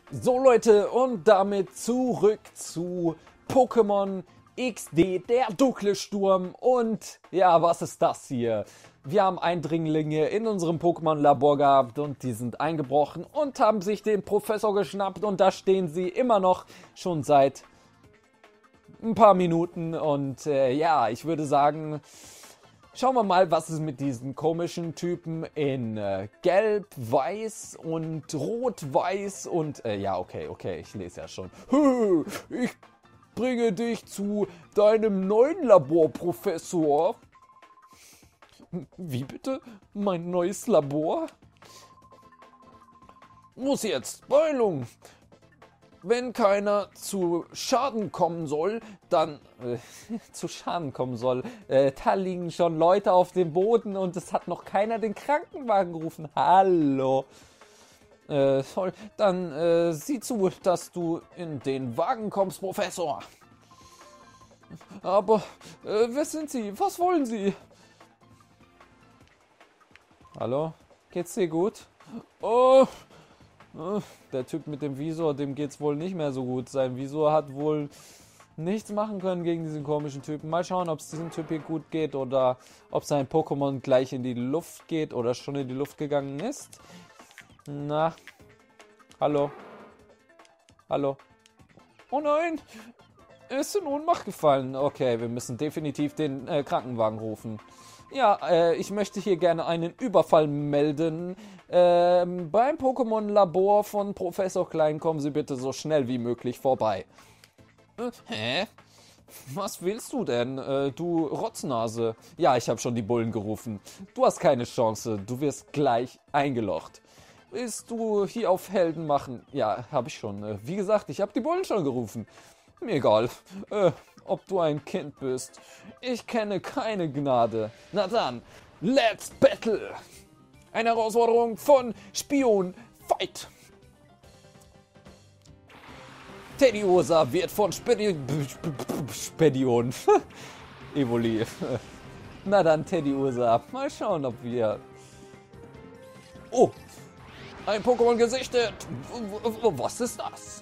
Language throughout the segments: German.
So Leute, und damit zurück zu Pokémon XD, der dunkle Sturm. Und ja, was ist das hier? Wir haben Eindringlinge in unserem Pokémon-Labor gehabt und die sind eingebrochen und haben sich den Professor geschnappt und da stehen sie immer noch schon seit ein paar Minuten. Und ja, ich würde sagen, schauen wir mal, was es mit diesen komischen Typen in Gelb, Weiß und Rot-Weiß und ja, okay, ich lese ja schon. Ich bringe dich zu deinem neuen Labor, Professor. Wie bitte? Mein neues Labor? Muss jetzt, Beulung. Wenn keiner zu Schaden kommen soll, dann zu Schaden kommen soll. Da liegen schon Leute auf dem Boden und es hat noch keiner den Krankenwagen gerufen. Hallo. Toll. Dann sieh zu, dass du in den Wagen kommst, Professor. Aber wer sind Sie? Was wollen Sie? Hallo? Geht's dir gut? Oh. Der Typ mit dem Visor, dem geht's wohl nicht mehr so gut. Sein Visor hat wohl nichts machen können gegen diesen komischen Typen. Mal schauen, ob es diesem Typ hier gut geht oder ob sein Pokémon gleich in die Luft geht oder schon in die Luft gegangen ist. Na, hallo? Hallo? Oh nein! Er ist in Ohnmacht gefallen. Okay, wir müssen definitiv den Krankenwagen rufen. Ja, ich möchte hier gerne einen Überfall melden. Beim Pokémon-Labor von Professor Klein kommen Sie bitte so schnell wie möglich vorbei. Hä? Was willst du denn, du Rotznase? Ja, ich habe schon die Bullen gerufen. Du hast keine Chance, du wirst gleich eingelocht. Willst du hier auf Helden machen? Ja, habe ich schon. Wie gesagt, ich habe die Bullen schon gerufen. Mir egal, ob du ein Kind bist. Ich kenne keine Gnade. Na dann, let's battle! Eine Herausforderung von Spion Fight! Teddiursa wird von Spedion Evoli. Na dann, Teddiursa, mal schauen, ob wir... Oh, ein Pokémon gesichtet! Was ist das?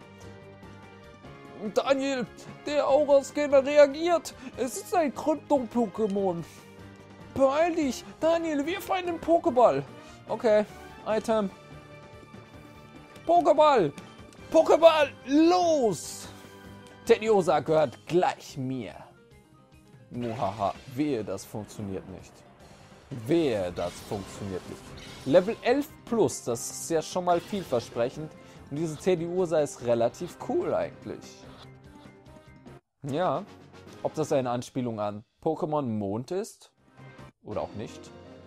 Daniel, der Aura-Scanner reagiert. Es ist ein Krypto-Pokémon. Beeil dich, Daniel, wirf einen Pokéball. Okay, Item. Pokéball. Pokéball, los. Teddiursa gehört gleich mir. Muhaha, wehe, das funktioniert nicht. Wehe, das funktioniert nicht. Level 11 plus, das ist ja schon mal vielversprechend. Und diese Teddiursa ist relativ cool eigentlich. Ja, ob das eine Anspielung an Pokémon Mond ist oder auch nicht.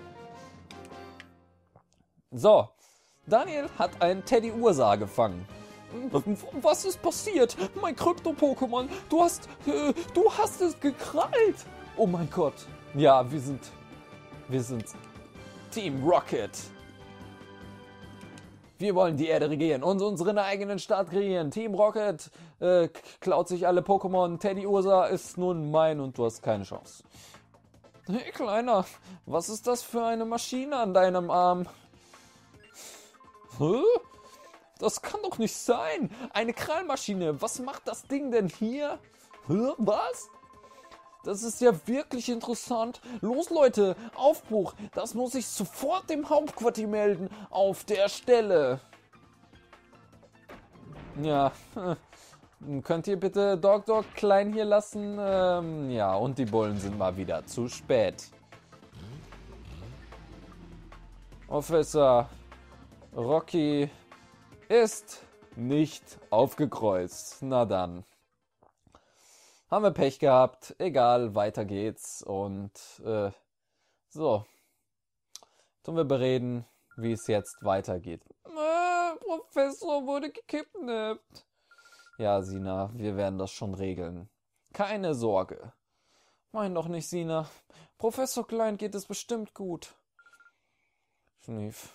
So, Daniel hat einen Teddiursa gefangen. Was ist passiert? Mein Krypto-Pokémon, du hast es gekrallt. Oh mein Gott. Ja, wir sind Team Rocket. Wir wollen die Erde regieren und unseren eigenen Staat kreieren. Team Rocket klaut sich alle Pokémon. Teddiursa ist nun mein und du hast keine Chance. Hey Kleiner, was ist das für eine Maschine an deinem Arm? Hä? Das kann doch nicht sein. Eine Krallmaschine. Was macht das Ding denn hier? Hä? Was? Das ist ja wirklich interessant. Los Leute, Aufbruch. Das muss ich sofort dem Hauptquartier melden. Auf der Stelle. Ja, könnt ihr bitte Dr. Klein hier lassen? Ja, und die Bullen sind mal wieder zu spät. Professor Rocky ist nicht aufgekreuzt. Na dann. Haben wir Pech gehabt. Egal, weiter geht's. Und so. Tun wir bereden, wie es jetzt weitergeht. Professor wurde gekidnappt. Ja, Sina, wir werden das schon regeln. Keine Sorge. Mein doch nicht, Sina. Professor Klein geht es bestimmt gut. Schnief.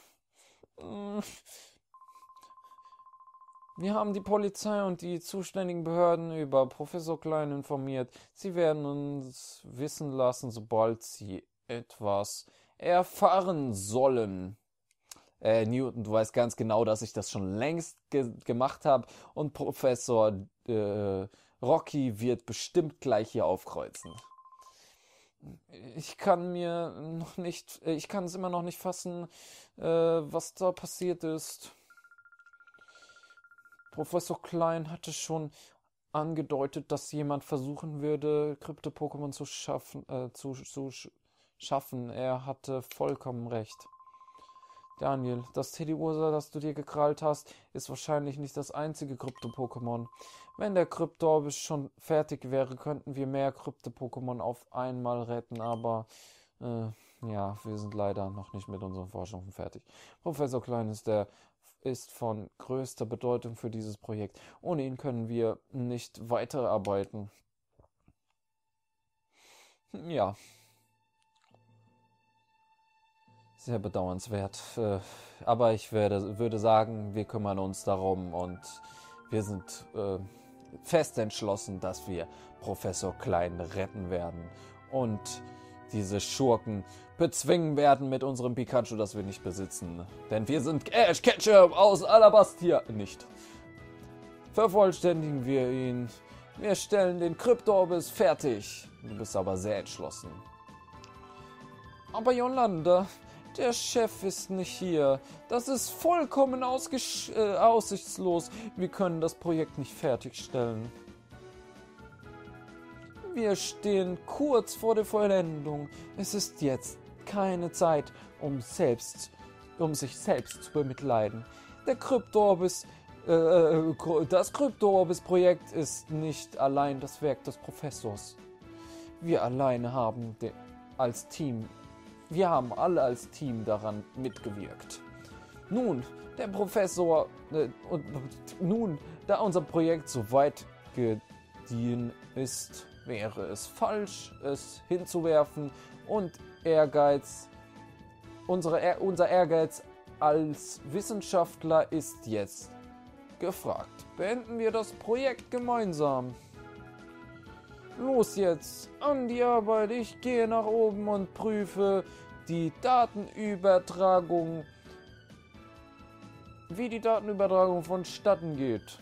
Wir haben die Polizei und die zuständigen Behörden über Professor Klein informiert. Sie werden uns wissen lassen, sobald sie etwas erfahren sollen. Newton, du weißt ganz genau, dass ich das schon längst gemacht habe und Professor Rocky wird bestimmt gleich hier aufkreuzen. Ich kann es immer noch nicht fassen, was da passiert ist. Professor Klein hatte schon angedeutet, dass jemand versuchen würde, Krypto-Pokémon schaffen. Er hatte vollkommen recht. Daniel, das Teddiursa, das du dir gekrallt hast, ist wahrscheinlich nicht das einzige Krypto-Pokémon. Wenn der Kryptorbis schon fertig wäre, könnten wir mehr Krypto-Pokémon auf einmal retten, aber ja, wir sind leider noch nicht mit unseren Forschungen fertig. Professor Klein ist von größter Bedeutung für dieses Projekt. Ohne ihn können wir nicht weiterarbeiten. Ja, sehr bedauernswert. Aber ich würde sagen, wir kümmern uns darum und wir sind fest entschlossen, dass wir Professor Klein retten werden und diese Schurken bezwingen werden mit unserem Pikachu, das wir nicht besitzen. Denn wir sind Ash Ketchum aus Alabastia nicht. Vervollständigen wir ihn. Wir stellen den Kryptorbis fertig. Du bist aber sehr entschlossen. Aber Yolanda, der Chef ist nicht hier. Das ist vollkommen aussichtslos. Wir können das Projekt nicht fertigstellen. Wir stehen kurz vor der Vollendung. Es ist jetzt keine Zeit, um sich selbst zu bemitleiden. Das Krypto-Orbis-Projekt ist nicht allein das Werk des Professors. Wir alleine haben wir haben alle als Team daran mitgewirkt. Nun, der Professor, da unser Projekt so weit gediehen ist, wäre es falsch, es hinzuwerfen und unser Ehrgeiz als Wissenschaftler ist jetzt gefragt. Beenden wir das Projekt gemeinsam. Los jetzt, an die Arbeit. Ich gehe nach oben und prüfe die Datenübertragung, wie die Datenübertragung vonstatten geht.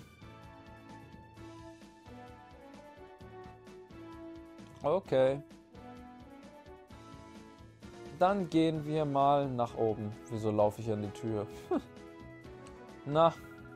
Okay. Dann gehen wir mal nach oben. Wieso laufe ich an die Tür? Na.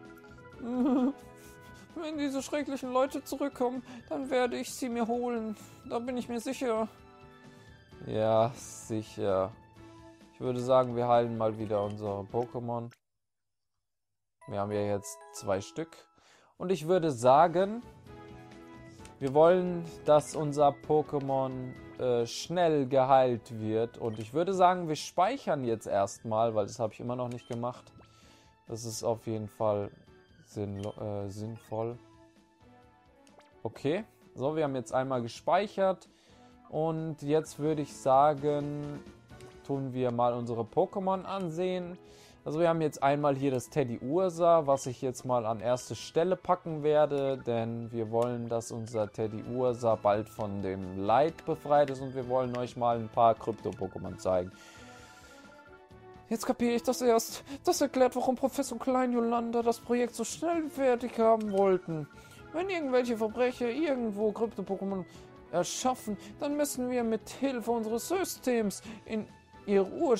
Wenn diese schrecklichen Leute zurückkommen, dann werde ich sie mir holen. Da bin ich mir sicher. Ja, sicher. Ich würde sagen, wir heilen mal wieder unsere Pokémon. Wir haben ja jetzt 2 Stück. Und ich würde sagen, wir wollen, dass unser Pokémon schnell geheilt wird. Und ich würde sagen, wir speichern jetzt erstmal, weil das habe ich immer noch nicht gemacht. Das ist auf jeden Fall sinnvoll. Okay, so, wir haben jetzt einmal gespeichert. Und jetzt würde ich sagen, tun wir mal unsere Pokémon ansehen. Also wir haben jetzt einmal hier das Teddiursa, was ich jetzt mal an erste Stelle packen werde, denn wir wollen, dass unser Teddiursa bald von dem Leid befreit ist und wir wollen euch mal ein paar Krypto-Pokémon zeigen. Jetzt kapiere ich das erst. Das erklärt, warum Professor Klein Yolanda das Projekt so schnell fertig haben wollten. Wenn irgendwelche Verbrecher irgendwo Krypto-Pokémon erschaffen, dann müssen wir mit Hilfe unseres Systems sie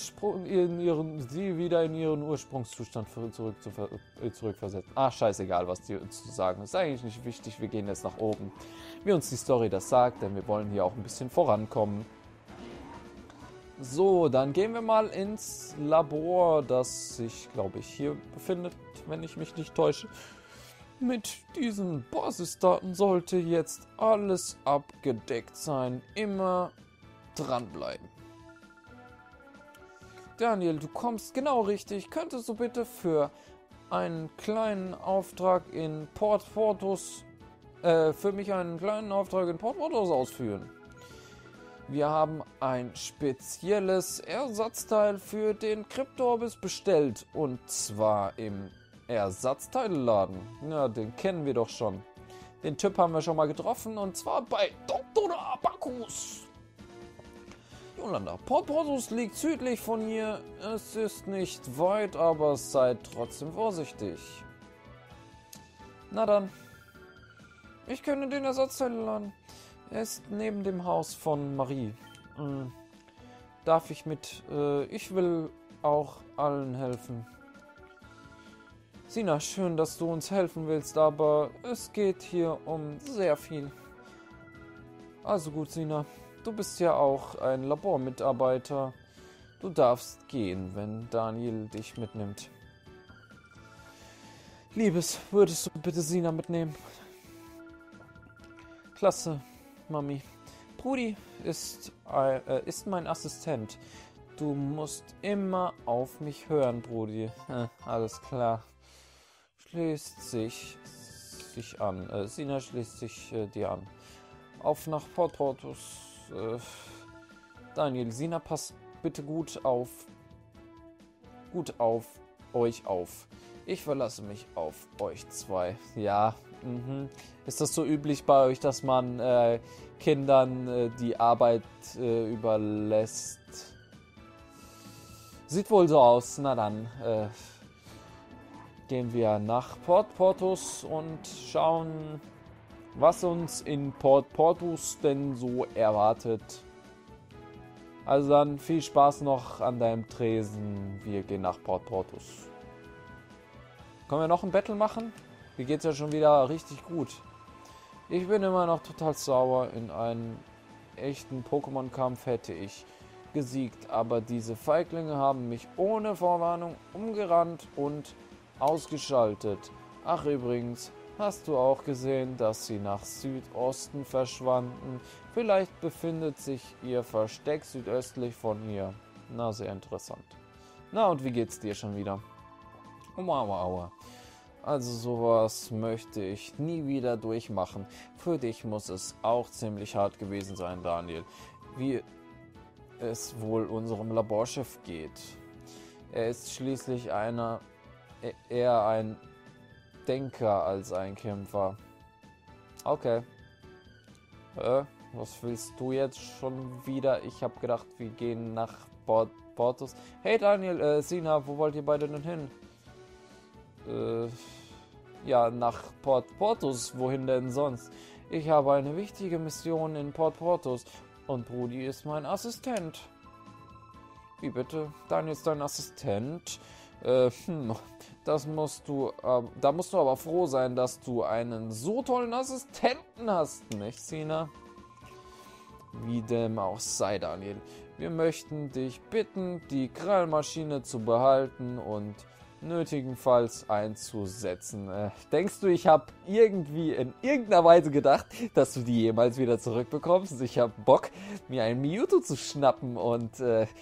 wieder in ihren Ursprungszustand zurückversetzen. Ach, scheißegal, was die uns zu sagen. Ist eigentlich nicht wichtig, wir gehen jetzt nach oben. Wie uns die Story das sagt, denn wir wollen hier auch ein bisschen vorankommen. So, dann gehen wir mal ins Labor, das sich, glaube ich, hier befindet, wenn ich mich nicht täusche. Mit diesen Basisdaten sollte jetzt alles abgedeckt sein. Immer dranbleiben. Daniel, du kommst genau richtig. Könntest du bitte für einen kleinen Auftrag in Port Porthos ausführen? Wir haben ein spezielles Ersatzteil für den Kryptorbis bestellt. Und zwar im Ersatzteilladen. Ja, den kennen wir doch schon. Den Typ haben wir schon mal getroffen. Und zwar bei Dr. Abacus. Yolanda, Port Porthos liegt südlich von hier. Es ist nicht weit, aber seid trotzdem vorsichtig. Na dann. Ich könnte den Ersatzteil laden. Er ist neben dem Haus von Marie. Darf ich mit? Ich will auch allen helfen. Sina, schön, dass du uns helfen willst, aber es geht hier um sehr viel. Also gut, Sina. Du bist ja auch ein Labormitarbeiter. Du darfst gehen, wenn Daniel dich mitnimmt. Liebes, würdest du bitte Sina mitnehmen? Klasse, Mami. Brudi ist mein Assistent. Du musst immer auf mich hören, Brudi. Alles klar. Schließt sich an. Sina schließt sich dir an. Auf nach Port Porthos. Daniel, Sina, passt bitte gut auf euch auf. Ich verlasse mich auf euch zwei. Ja, Ist das so üblich bei euch, dass man Kindern die Arbeit überlässt? Sieht wohl so aus. Na dann gehen wir nach Port Porthos und schauen, was uns in Port Porthos denn so erwartet. Also dann viel Spaß noch an deinem Tresen. Wir gehen nach Port Porthos. Können wir noch ein Battle machen? Mir geht's ja schon wieder richtig gut. Ich bin immer noch total sauer. In einem echten Pokémon-Kampf hätte ich gesiegt, aber diese Feiglinge haben mich ohne Vorwarnung umgerannt und ausgeschaltet. Ach übrigens, hast du auch gesehen, dass sie nach Südosten verschwanden? Vielleicht befindet sich ihr Versteck südöstlich von hier. Na, sehr interessant. Na, und wie geht's dir schon wieder? Aua. Also sowas möchte ich nie wieder durchmachen. Für dich muss es auch ziemlich hart gewesen sein, Daniel. Wie es wohl unserem Laborchef geht. Er ist schließlich eher ein Denker als ein Kämpfer. Okay. Was willst du jetzt schon wieder? Ich habe gedacht, wir gehen nach Porthos. Hey Daniel, Sina, wo wollt ihr beide denn hin? Ja, nach Port Porthos. Wohin denn sonst? Ich habe eine wichtige Mission in Port Porthos und Brudi ist mein Assistent. Wie bitte? Daniel ist dein Assistent? Da musst du aber froh sein, dass du einen so tollen Assistenten hast, nicht, Sina? Wie dem auch sei, Daniel. Wir möchten dich bitten, die Krallmaschine zu behalten und nötigenfalls einzusetzen. Denkst du, ich habe irgendwie in irgendeiner Weise gedacht, dass du die jemals wieder zurückbekommst? Ich habe Bock, mir einen Mewtwo zu schnappen und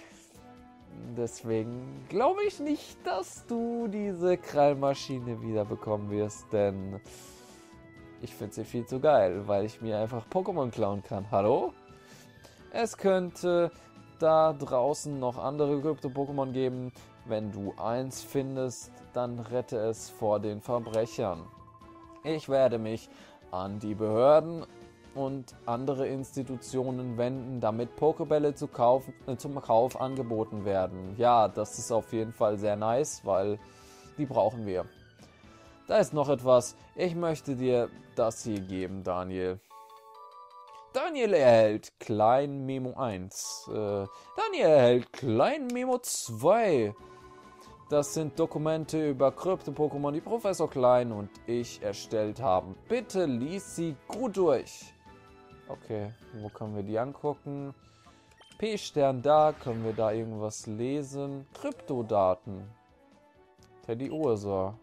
deswegen glaube ich nicht, dass du diese Krallmaschine wiederbekommen wirst, denn ich finde sie viel zu geil, weil ich mir einfach Pokémon klauen kann. Hallo? Es könnte da draußen noch andere Krypto-Pokémon geben. Wenn du eins findest, dann rette es vor den Verbrechern. Ich werde mich an die Behörden und andere Institutionen wenden, damit Pokébälle zum Kauf angeboten werden. Ja, das ist auf jeden Fall sehr nice, weil die brauchen wir. Da ist noch etwas. Ich möchte dir das hier geben, Daniel. Daniel erhält Klein Memo 1. Daniel erhält Klein Memo 2. Das sind Dokumente über Krypto-Pokémon, die Professor Klein und ich erstellt haben. Bitte lies sie gut durch. Okay, wo können wir die angucken? P-Stern da, können wir da irgendwas lesen? Kryptodaten. Teddy Ursa.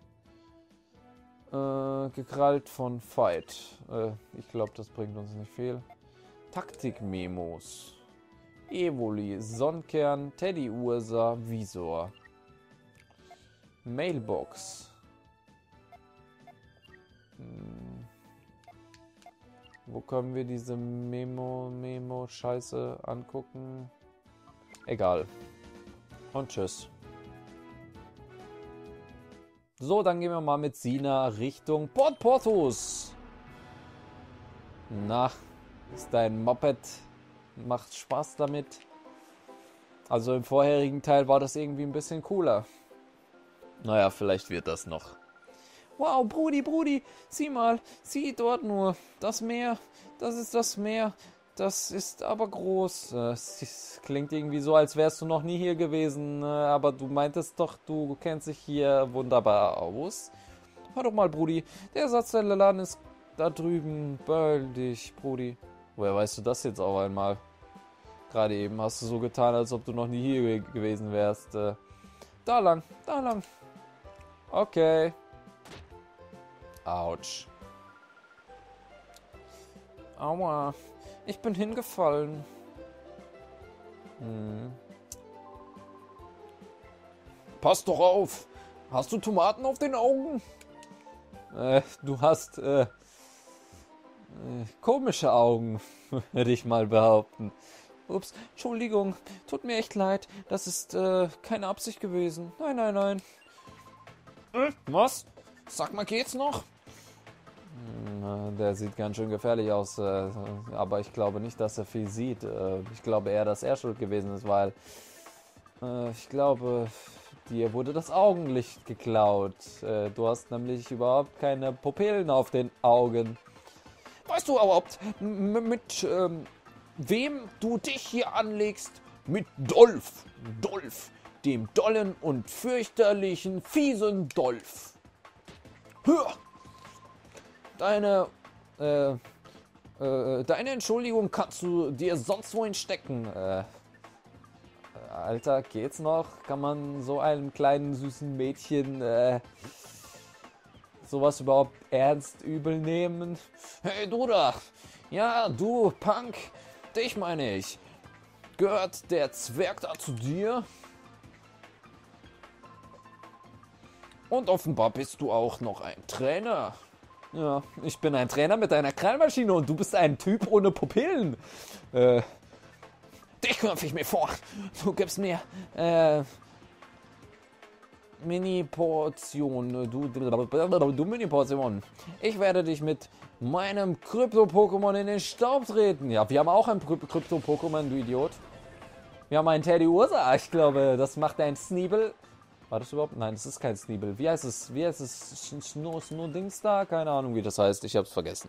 Gekrallt von Fight. Ich glaube, das bringt uns nicht viel. Taktik-Memos. Evoli, Sonnenkern, Teddy Ursa, Visor. Mailbox. Wo können wir diese Memo-Scheiße angucken? Egal. Und tschüss. So, dann gehen wir mal mit Sina Richtung Port Porthos. Na, ist dein Moped? Macht Spaß damit? Also im vorherigen Teil war das irgendwie ein bisschen cooler. Naja, vielleicht wird das noch. Wow, Brudi, sieh mal, sieh dort nur, das Meer, das ist das Meer, das ist aber groß. Es klingt irgendwie so, als wärst du noch nie hier gewesen, aber du meintest doch, du kennst dich hier wunderbar aus. Hör doch mal, Brudi, der Satz der Laden ist da drüben, beeil dich, Brudi. Woher weißt du das jetzt auch einmal? Gerade eben hast du so getan, als ob du noch nie hier gewesen wärst. Da lang, da lang. Okay. Autsch. Aua. Ich bin hingefallen. Pass doch auf. Hast du Tomaten auf den Augen? Du hast komische Augen, würde ich mal behaupten. Ups, Entschuldigung. Tut mir echt leid. Das ist keine Absicht gewesen. Nein. Was? Sag mal, geht's noch? Der sieht ganz schön gefährlich aus, aber ich glaube nicht, dass er viel sieht. Ich glaube eher, dass er schuld gewesen ist, weil ich glaube, dir wurde das Augenlicht geklaut. Du hast nämlich überhaupt keine Pupillen auf den Augen. Weißt du überhaupt, mit wem du dich hier anlegst? Mit Dolph. Dolph, dem dollen und fürchterlichen, fiesen Dolph. Hör! Deine Entschuldigung kannst du dir sonst wohin stecken. Alter, geht's noch? Kann man so einem kleinen süßen Mädchen sowas überhaupt ernst übel nehmen? Hey du da! Ja, du Punk! Dich meine ich. Gehört der Zwerg da zu dir? Und offenbar bist du auch noch ein Trainer. Ja, ich bin ein Trainer mit einer Krallmaschine und du bist ein Typ ohne Pupillen. Dich knöpfe ich mir vor. Du gibst mir Mini-Portion. Du Mini-Portion. Ich werde dich mit meinem Krypto-Pokémon in den Staub treten. Ja, wir haben auch ein Krypto-Pokémon, du Idiot. Wir haben einen Teddy Ursa. Ich glaube, das macht ein Sneebel. War das überhaupt? Nein, das ist kein Sneebel. Wie heißt es? Snow-Dings da? Keine Ahnung, wie das heißt. Ich hab's vergessen.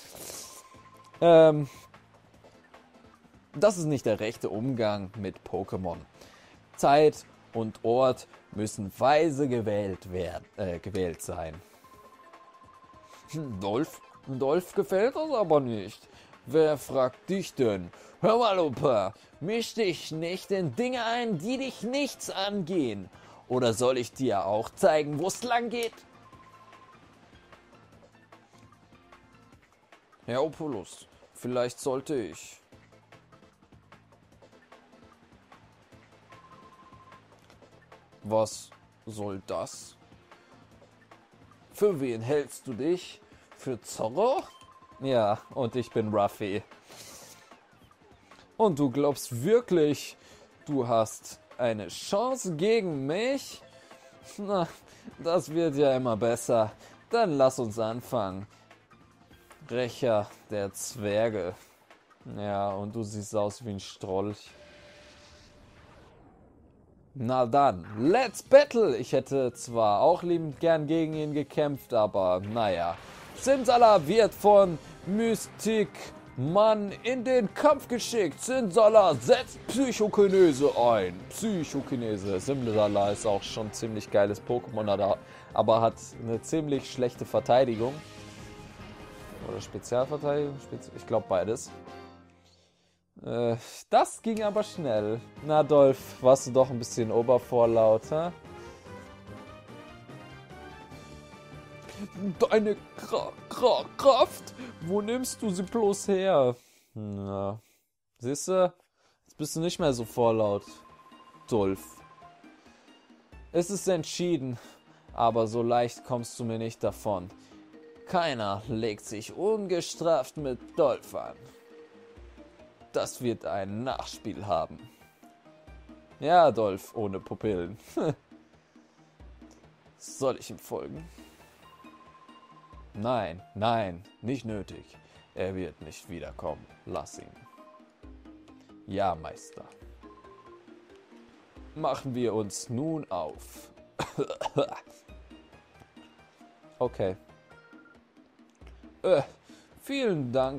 Das ist nicht der rechte Umgang mit Pokémon. Zeit und Ort müssen weise gewählt sein. Dolph gefällt das aber nicht. Wer fragt dich denn? Hör mal, Opa, misch dich nicht in Dinge ein, die dich nichts angehen. Oder soll ich dir auch zeigen, wo es lang geht? Herr Opulus, vielleicht sollte ich. Was soll das? Für wen hältst du dich? Für Zorro? Ja, und ich bin Ruffy. Und du glaubst wirklich, du hast eine Chance gegen mich? Na, das wird ja immer besser. Dann lass uns anfangen. Rächer der Zwerge. Ja, und du siehst aus wie ein Strolch. Na dann, let's battle! Ich hätte zwar auch liebend gern gegen ihn gekämpft, aber naja. Simsala wird von Mystik Mann in den Kampf geschickt. Simsala setzt Psychokinese ein. Psychokinese. Simsala ist auch schon ein ziemlich geiles Pokémon, aber hat eine ziemlich schlechte Verteidigung. Oder Spezialverteidigung? Ich glaube beides. Das ging aber schnell. Na Dolph, warst du doch ein bisschen obervorlaut, hä? Deine Kraft? Wo nimmst du sie bloß her? Na, siehste, jetzt bist du nicht mehr so vorlaut, Dolph. Es ist entschieden, aber so leicht kommst du mir nicht davon. Keiner legt sich ungestraft mit Dolph an. Das wird ein Nachspiel haben. Ja, Dolph, ohne Pupillen. Soll ich ihm folgen? Nein, nicht nötig. Er wird nicht wiederkommen. Lass ihn. Ja, Meister. machen wir uns nun auf. Okay. Vielen Dank.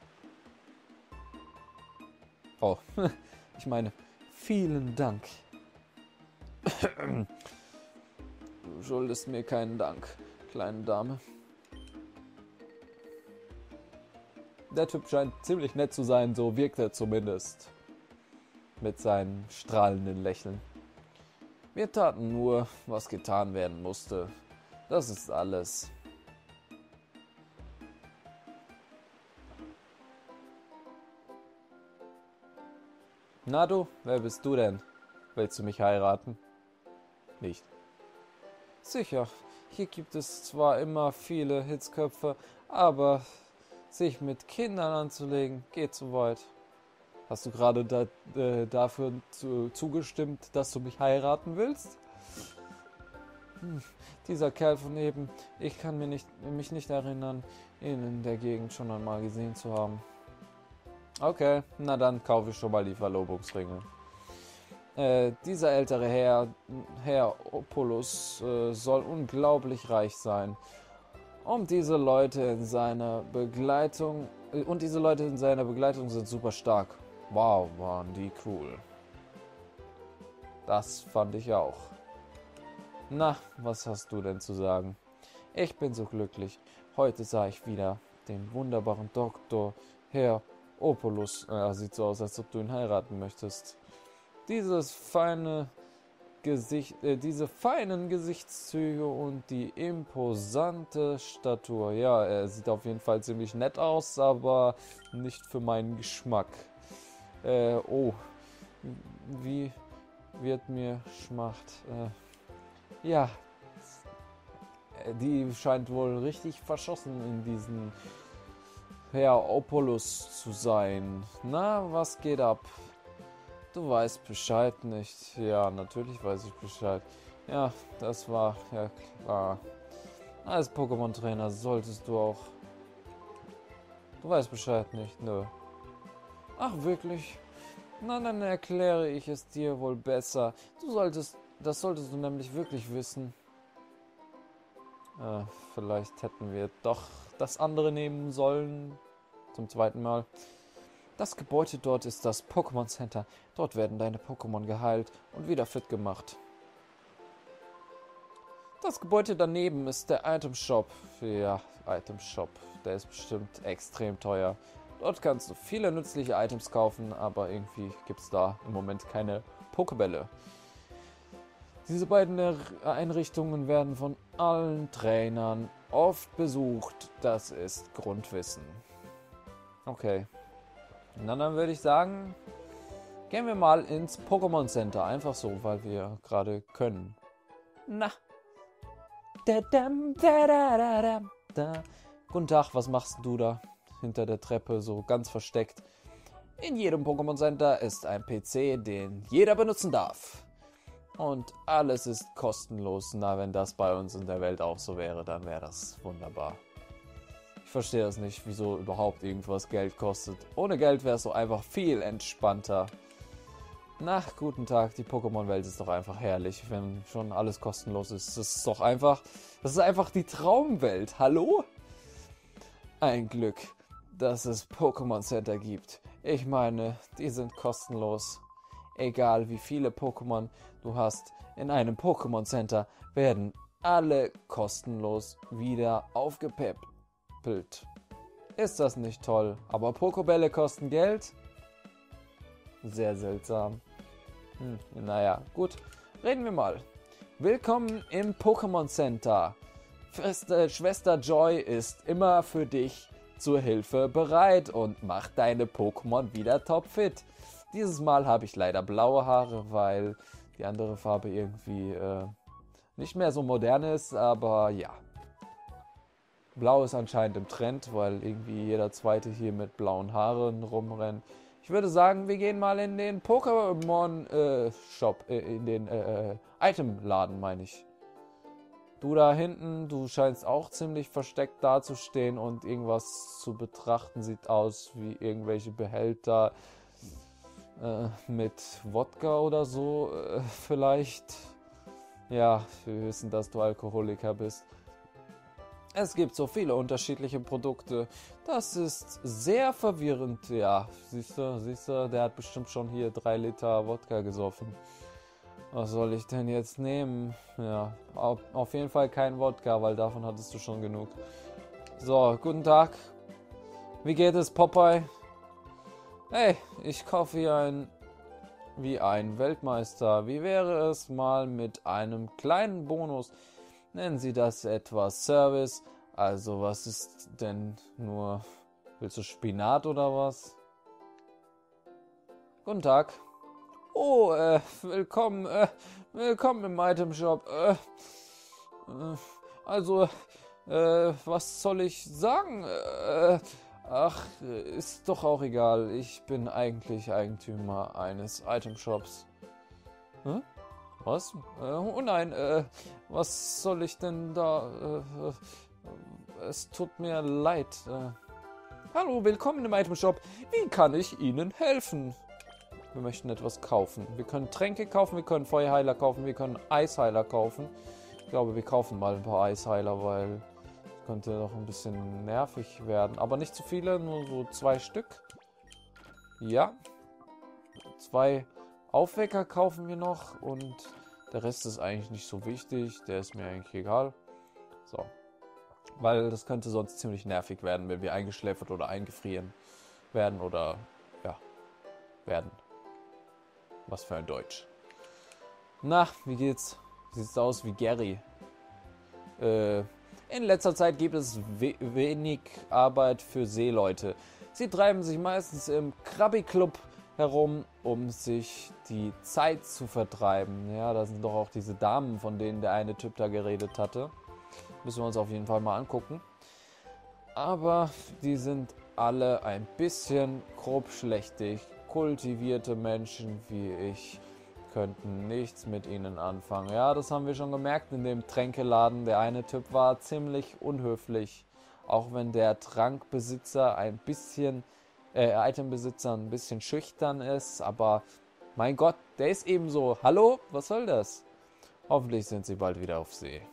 Oh, ich meine, vielen Dank. Du schuldest mir keinen Dank, kleine Dame. Der Typ scheint ziemlich nett zu sein, so wirkt er zumindest. Mit seinem strahlenden Lächeln. Wir taten nur, was getan werden musste. Das ist alles. Na du, wer bist du denn? Willst du mich heiraten? Nicht. Sicher, hier gibt es zwar immer viele Hitzköpfe, aber sich mit Kindern anzulegen, geht zu weit. Hast du gerade dafür zugestimmt, dass du mich heiraten willst? Dieser Kerl von eben, ich kann mich nicht erinnern, ihn in der Gegend schon einmal gesehen zu haben. Okay, na dann kaufe ich schon mal die Verlobungsringe. Dieser ältere Herr Opulus, soll unglaublich reich sein. Und diese Leute in seiner Begleitung sind super stark. Wow, waren die cool. Das fand ich auch. Na, was hast du denn zu sagen? Ich bin so glücklich. Heute sah ich wieder den wunderbaren Doktor, Herr Opulus. Sieht so aus, als ob du ihn heiraten möchtest. Diese feinen Gesichtszüge und die imposante Statur. Ja, er sieht auf jeden Fall ziemlich nett aus, aber nicht für meinen Geschmack. Oh, wie wird mir Schmacht. Ja, die scheint wohl richtig verschossen in diesen Herr Opulus zu sein. Na, was geht ab? Du weißt Bescheid nicht. Ja, natürlich weiß ich Bescheid. Ja, das war ja klar. Als Pokémon-Trainer solltest du auch... Du weißt Bescheid nicht, nö. Ach, wirklich? Na, dann erkläre ich es dir wohl besser. Das solltest du nämlich wirklich wissen. Vielleicht hätten wir doch das andere nehmen sollen. Zum zweiten Mal. Das Gebäude dort ist das Pokémon Center. Dort werden deine Pokémon geheilt und wieder fit gemacht. Das Gebäude daneben ist der Item Shop. Ja, Item Shop. Der ist bestimmt extrem teuer. Dort kannst du viele nützliche Items kaufen, aber irgendwie gibt es da im Moment keine Pokébälle. Diese beiden Einrichtungen werden von allen Trainern oft besucht. Das ist Grundwissen. Okay. Na, dann würde ich sagen, gehen wir mal ins Pokémon Center. Einfach so, weil wir gerade können. Na. Guten Tag, was machst du da? Hinter der Treppe, so ganz versteckt. In jedem Pokémon Center ist ein PC, den jeder benutzen darf. Und alles ist kostenlos. Na, wenn das bei uns in der Welt auch so wäre, dann wäre das wunderbar. Ich verstehe das nicht, wieso überhaupt irgendwas Geld kostet. Ohne Geld wäre es so einfach viel entspannter. Na, guten Tag, die Pokémon-Welt ist doch einfach herrlich, wenn schon alles kostenlos ist. Das ist einfach die Traumwelt. Hallo? Ein Glück, dass es Pokémon Center gibt. Ich meine, die sind kostenlos. Egal wie viele Pokémon du hast, in einem Pokémon Center werden alle kostenlos wieder aufgepäppelt. Ist das nicht toll? Aber Pokébälle kosten Geld? Sehr seltsam. Naja, gut. Reden wir mal. Willkommen im Pokémon Center. Schwester Joy ist immer für dich zur Hilfe bereit und macht deine Pokémon wieder topfit. Dieses Mal habe ich leider blaue Haare, weil die andere Farbe irgendwie nicht mehr so modern ist, aber ja. Blau ist anscheinend im Trend, weil irgendwie jeder Zweite hier mit blauen Haaren rumrennt. Ich würde sagen, wir gehen mal in den Pokémon Shop, in den Itemladen, meine ich. Du da hinten, du scheinst auch ziemlich versteckt dazustehen und irgendwas zu betrachten. Sieht aus wie irgendwelche Behälter. mit Wodka oder so vielleicht. Ja, wir wissen, dass du Alkoholiker bist. Es gibt so viele unterschiedliche Produkte. Das ist sehr verwirrend. Ja, siehst du, der hat bestimmt schon hier 3 Liter Wodka gesoffen. Was soll ich denn jetzt nehmen? Ja, auf jeden Fall kein Wodka, weil davon hattest du schon genug. So, guten Tag. Wie geht es, Popeye? Hey, ich kaufe hier wie ein Weltmeister. Wie wäre es mal mit einem kleinen Bonus? Nennen Sie das etwas Service? Also, was ist denn nur... Willst du Spinat oder was? Guten Tag. Oh, willkommen im Item Shop. Also, was soll ich sagen? Ach, ist doch auch egal. Ich bin eigentlich Eigentümer eines Item Shops. Hm? Was? Oh nein, was soll ich denn da? Es tut mir leid. Hallo, willkommen im Item Shop. Wie kann ich Ihnen helfen? Wir möchten etwas kaufen. Wir können Tränke kaufen, wir können Feuerheiler kaufen, wir können Eisheiler kaufen. Ich glaube, wir kaufen mal ein paar Eisheiler, weil das könnte doch ein bisschen nervig werden. Aber nicht zu viele, nur so 2 Stück. Ja. 2 Aufwecker kaufen wir noch und der Rest ist eigentlich nicht so wichtig. Der ist mir eigentlich egal. So. Weil das könnte sonst ziemlich nervig werden, wenn wir eingeschläfert oder eingefrieren werden oder ja, werden. Was für ein Deutsch. Na, wie geht's? Sieht's aus wie Gary. In letzter Zeit gibt es wenig Arbeit für Seeleute. Sie treiben sich meistens im Krabbi-Club herum, um sich die Zeit zu vertreiben. Ja, da sind doch auch diese Damen, von denen der eine Typ da geredet hatte. Müssen wir uns auf jeden Fall mal angucken. Aber die sind alle ein bisschen grobschlächtig. Kultivierte Menschen wie ich könnten nichts mit ihnen anfangen. Ja, das haben wir schon gemerkt in dem Tränkeladen. Der eine Typ war ziemlich unhöflich. Auch wenn der Trankbesitzer Itembesitzer ein bisschen schüchtern ist. Aber mein Gott, der ist eben so. Hallo, was soll das? Hoffentlich sind sie bald wieder auf See.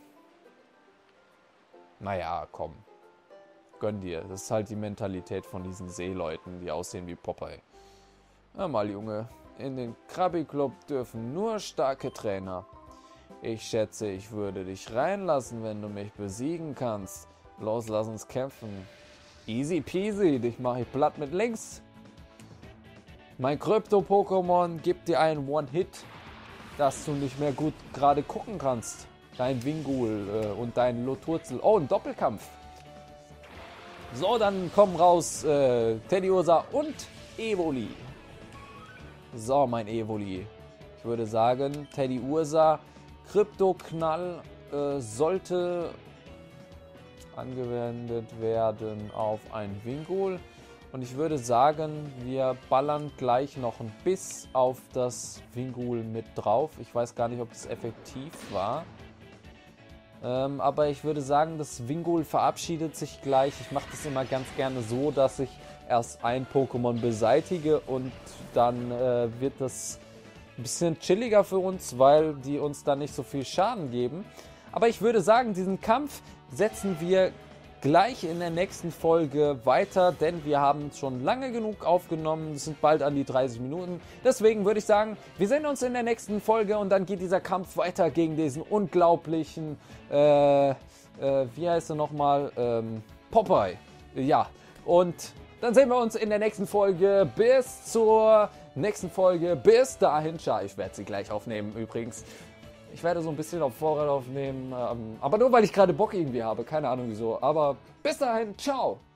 Naja, komm. Gönn dir. Das ist halt die Mentalität von diesen Seeleuten, die aussehen wie Popeye. Hör mal, Junge. In den Krabbi-Club dürfen nur starke Trainer. Ich schätze, ich würde dich reinlassen, wenn du mich besiegen kannst. Los, lass uns kämpfen. Easy peasy, dich mache ich platt mit links. Mein Krypto-Pokémon gibt dir einen One-Hit, dass du nicht mehr gut gerade gucken kannst. Dein Wingull und dein Loturzel. Oh, ein Doppelkampf. So, dann kommen raus Teddiursa und Evoli. So, mein Evoli. Ich würde sagen, Teddiursa, Krypto-Knall sollte angewendet werden auf ein Wingull. Und ich würde sagen, wir ballern gleich noch ein Biss auf das Wingull mit drauf. Ich weiß gar nicht, ob das effektiv war. Aber ich würde sagen, das Wingull verabschiedet sich gleich. Ich mache das immer ganz gerne so, dass ich erst ein Pokémon beseitige und dann wird das ein bisschen chilliger für uns, weil die uns dann nicht so viel Schaden geben. Aber ich würde sagen, diesen Kampf setzen wir gleich in der nächsten Folge weiter, denn wir haben schon lange genug aufgenommen. Es sind bald an die 30 Minuten. Deswegen würde ich sagen, wir sehen uns in der nächsten Folge und dann geht dieser Kampf weiter gegen diesen unglaublichen, wie heißt er nochmal? Popeye. Ja, und dann sehen wir uns in der nächsten Folge. Bis zur nächsten Folge. Bis dahin. Ciao, ich werde sie gleich aufnehmen übrigens. Ich werde so ein bisschen auf Vorrat aufnehmen, aber nur weil ich gerade Bock irgendwie habe. Keine Ahnung wieso. Aber bis dahin, ciao.